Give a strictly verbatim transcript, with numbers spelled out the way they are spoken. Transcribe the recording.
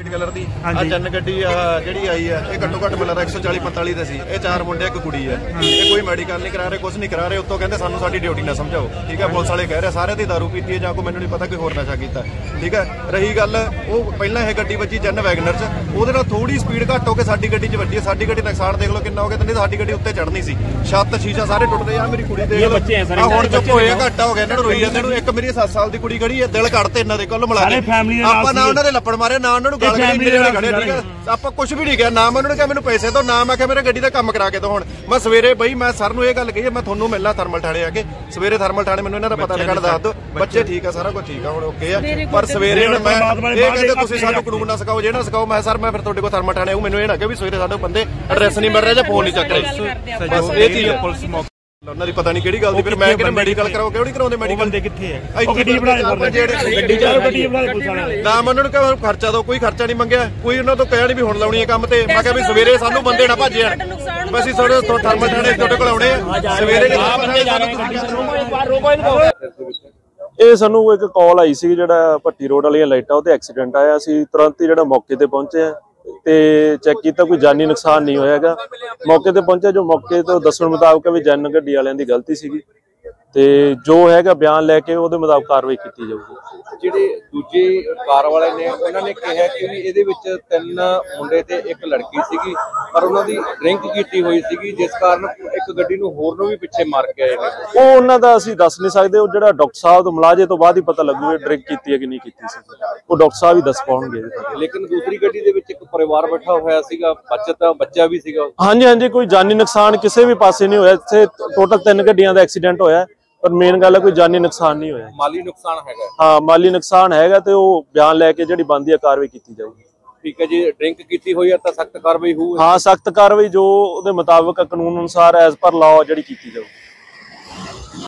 Colour की आ जन गड्डी जी आई है ये घट्टो घट्ट मिलता एक सौ चाली पंताली से सी ये चार मुंडे एक कुड़ी है ये कोई मैडिकल नहीं करा रहे कुछ नहीं करा रहे उत्तों कहते सानू साडी ड्यूटी ना समझाओ ठीक है पुलिस वाले कह रहे सारे दी दारू पीती है जां कोई मैनूं नहीं पता कोई होर नशा कीता ठीक है। रही गल वो पहला ये गड्डी बची जन वैगनर च ਉਹਦੇ ਨਾਲ थोड़ी स्पीड घट हो के साडी गड्डी च वजी साडी गड्डी नुकसान देख लो कितना हो गया नहीं साडी गड्डी उत्ते चढ़नी सी छत शीशा सारे टुटदे आ मेरी कुड़ी देख लो हुण चुप होए घाटा हो गया इन्हां नूं रोई जांदे नूं एक मेरी सात साल दी कुड़ी खड़ी है दिल कड़ते इन्हां दे कुल मिला के ਆਪਾਂ ਨਾ ਉਹਨਾਂ ਦੇ ਲੱਪੜ ਮਾਰੇ ਨਾ ਉਹਨਾਂ ਨੂੰ ਗਾਲ ਕੱਢੀ ਜਿਹੜੇ ਖੜੇ ਠੀਕ ਹੈ ਆਪਾਂ ਕੁਝ ਵੀ ਨਹੀਂ ਕਿਹਾ ਨਾ ਮੈਂ ਉਹਨਾਂ ਨੂੰ ਕਿਹਾ ਮੈਨੂੰ ਪੈਸੇ ਦਿਓ ਨਾ ਮੈਂ ਕਿਹਾ ਮੇਰੇ ਗੱਡੀ ਦਾ ਕੰਮ ਕਰਾ ਕੇ ਦਿਓ। ਹੁਣ ਮੈਂ ਸਵੇਰੇ ਬਈ ਮੈਂ ਸਰ ਨੂੰ ਇਹ ਗੱਲ ਕਹੀ ਮੈਂ ਤੁਹਾਨੂੰ ਮਿਲਣਾ ਥਰਮਲ ਥਾਣੇ ਆ ਕੇ ਸਵੇਰੇ ਥਰਮਲ ਥਾਣੇ ਮੈਨੂੰ ਇਹਨਾਂ ਦਾ ਪਤਾ ਲੱਗਾ ਦੱਸ ਦਿਓ ਬੱਚੇ ਠੀਕ ਆ ਸਾਰਾ ਕੁਝ ਠੀਕ ਆ ਹੁਣ ਓਕੇ ਆ ਪਰ ਸਵੇਰੇ ਮੈਂ ਇਹ ਕਹਿੰਦੇ ਤੁਸੀਂ ਸਾਨੂੰ ਕਾਨੂੰਨ ਨਾ ਸਿਖਾਓ ਜਿਹੜਾ ਸਿਖਾਓ ਮੈਂ ਸਰ ਮੈਂ ਫਿਰ ਤੁਹਾਡੇ ਕੋਲ ਥਰਮਲ ਥਾਣੇ ਆਊ ਮੈਨੂੰ ਇਹ ਨਾ ਕਿ ਵੀ ਸਵੇਰੇ ਸਾਡੇ ਬੰਦੇ ਐਡਰੈਸ ਨਹੀਂ ਮਿਲ ਰਿਹਾ ਜਾਂ ਫੋਨ ਨਹੀਂ ਚੱਕ ਰਹੇ ਬਸ ਇਹ ਚੀਜ਼ ਪੁਲਿਸ ਉਹਨਾਂ ਦੀ ਪਤਾ ਨਹੀਂ ਕਿਹੜੀ ਗੱਲ ਦੀ ਫਿਰ ਮੈਂ ਕਿਹਨੇ ਮੈਡੀਕਲ ਕਰਾਓ ਕਿਉਂ ਨਹੀਂ ਕਰਾਉਂਦੇ ਮੈਡੀਕਲ ਬੰਦੇ ਕਿੱਥੇ ਆ ਗੱਡੀ ਬਣਾ ਦੇ ਗੱਡੀ ਚਾਰ ਗੱਡੀ ਬਣਾ ਦੇ ਪੁਲਿਸ ਵਾਲੇ ਨਾ ਉਹਨਾਂ ਨੂੰ ਕਿਹਾ ਖਰਚਾ ਦੋ ਕੋਈ ਖਰਚਾ ਨਹੀਂ ਮੰਗਿਆ ਕੋਈ ਉਹਨਾਂ ਤੋਂ ਕਹਿਆ ਨਹੀਂ ਵੀ ਹੁਣ ਲਾਉਣੀ ਹੈ ਕੰਮ ਤੇ ਮੈਂ ਕਿਹਾ ਵੀ ਸਵੇਰੇ ਸਾਨੂੰ ਬੰਦੇ ਨਾ ਭੱਜ ਜਾਣ ਬਸ ਅਸੀਂ ਥੋੜੇ ਥਰਮਲ ਥਾਣੇ ਤੁਹਾਡੇ ਕੋਲ ਆਉਣੇ ਆ ਸਵੇਰੇ ਇਹ ਸਾਨੂੰ ਇੱਕ ਕਾਲ ਆਈ ਸੀ ਜਿਹੜਾ ਭੱਟੀ ਰੋਡ ਵਾਲੀਆਂ ਲਾਈਟਾਂ ਉਹ ਤੇ ਐਕਸੀਡੈਂਟ ਆਇਆ ਸੀ ਤੁਰੰਤ ਹੀ ਜਿਹੜਾ ਮੌਕੇ ਤੇ ਪਹੁੰਚੇ ਆ ਤੇ ਚੈੱਕ ਕੀਤਾ ਕੋਈ ਜਾਨੀ ਨੁਕਸਾਨ ਨਹੀਂ ਹੋਇਆਗਾ ਮੌਕੇ ਤੇ ਪਹੁੰਚਿਆ ਜੋ ਮੌਕੇ ਤੋਂ ਦੱਸਣ ਮੁਤਾਬਕ ਵੀ ਜਨ ਗੱਡੀ ਵਾਲਿਆਂ ਦੀ ਗਲਤੀ ਸੀਗੀ ਤੇ ਜੋ ਹੈਗਾ ਬਿਆਨ ਲੈ ਕੇ ਉਹਦੇ ਮੁਤਾਬਕ ਕਾਰਵਾਈ ਕੀਤੀ ਜਾਊਗੀ। ਜਿਹੜੇ ਦੂਜੇ ਕਾਰ ਵਾਲੇ ਨੇ ਉਹਨਾਂ ਨੇ ਕਿਹਾ ਕਿ ਵੀ ਇਹਦੇ ਵਿੱਚ ਤਿੰਨ ਮੁੰਡੇ ਤੇ ਇੱਕ ਲੜਕੀ ਸੀਗੀ ਪਰ ਉਹਨਾਂ ਦੀ ਡਰਿੰਕ ਕੀਤੀ ਹੋਈ ਸੀਗੀ ਜਿਸ ਕਾਰਨ ਇੱਕ ਗੱਡੀ ਨੂੰ ਹੋਰ ਨੂੰ ਵੀ ਪਿੱਛੇ ਮਾਰ ਕੇ ਆਏ ਨੇ ਉਹ ਉਹਨਾਂ ਦਾ ਅਸੀਂ ਦੱਸ ਨਹੀਂ ਸਕਦੇ ਉਹ ਜਿਹੜਾ ਡਾਕਟਰ ਸਾਹਿਬ ਤੋਂ ਮੁਲਾਜ਼ੇ ਤੋਂ ਬਾਅਦ ਹੀ ਪਤਾ ਲੱਗੂ ਡਰਿੰਕ ਕੀਤੀ ਹੈ ਕਿ ਨਹੀਂ ਕੀਤੀ ਸੀ ਉਹ ਡਾਕਟਰ ਸਾਹਿਬ ਹੀ ਦੱਸ ਪਾਉਣਗੇ। ਲੇਕਿਨ ਦੂਸਰੀ ਗੱਡੀ ਦੇ ਵਿੱਚ ਇੱਕ ਪਰਿਵਾਰ ਬੈਠਾ ਹੋਇਆ ਸੀਗਾ ਬੱਚਾ ਬੱਚਾ ਵੀ ਸੀਗਾ। ਹਾਂਜੀ ਹਾਂਜੀ ਕੋਈ ਜਾਨੀ ਨੁਕਸਾਨ ਕਿਸੇ ਵੀ ਪਾਸੇ ਨਹੀਂ ਹੋਇਆ ਇੱਥੇ ਟੋਟਲ ਤਿੰਨ ਗੱਡੀਆਂ ਦਾ ਐਕਸੀਡੈਂਟ ਹੋਇਆ ਪਰ ਮੇਨ ਗੱਲ ਹੈ ਕੋਈ ਜਾਨੀ ਨੁਕਸਾਨ ਨਹੀਂ ਹੋਇਆ। ਮਾਲੀ ਨੁਕਸਾਨ ਹੈਗਾ ਹਾਂ ਮਾਲੀ ਨੁਕਸਾਨ ਹੈਗਾ ਤੇ ਉਹ ਬਿਆਨ ਲੈ ਕੇ ਜਿਹੜੀ ਬਣਦੀ ਹੈ ਕਾਰਵਾਈ ਕੀਤੀ ਜਾਊਗੀ। ਠੀਕ ਹੈ ਜੀ ਡਰਿੰਕ ਕੀਤੀ ਹੋਈ ਹੈ ਤਾਂ ਸਖਤ ਕਾਰਵਾਈ ਹੋਊਗੀ। ਹਾਂ ਸਖਤ ਕਾਰਵਾਈ ਜੋ ਉਹਦੇ ਮੁਤਾਬਕ ਕਾਨੂੰਨ ਅਨੁਸਾਰ ਐਜ਼ ਪਰ ਲਾਅ ਜਿਹੜੀ ਕੀਤੀ ਜਾਊਗੀ।